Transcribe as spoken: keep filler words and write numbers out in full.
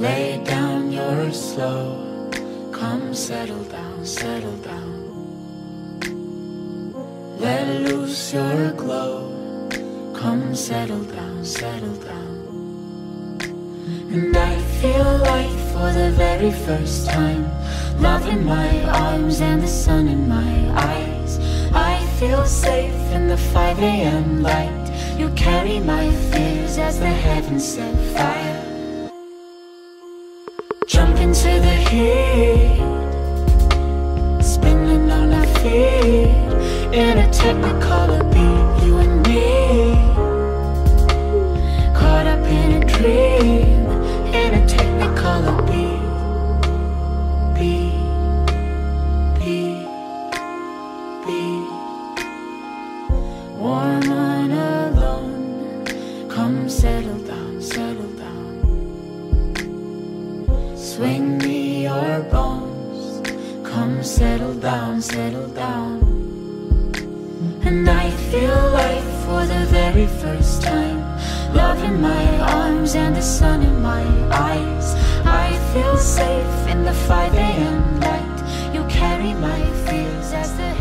Lay down your slow. Come settle down, settle down. Let loose your glow. Come settle down, settle down. And I feel light for the very first time. Love in my arms and the sun in my eyes. I feel safe in the five A M light. You carry my fears as the heavens set fire. Jump into the heat, spinning on our feet in a technicolor beat. You and me, caught up in a dream, in a technicolor beat. Beat, beat, beat. Warm and alone. Come settle down, settle down. Swing me your bones. Come settle down, settle down. And I feel life for the very first time. Love in my arms and the sun in my eyes. I feel safe in the five A M light. You carry my fears as the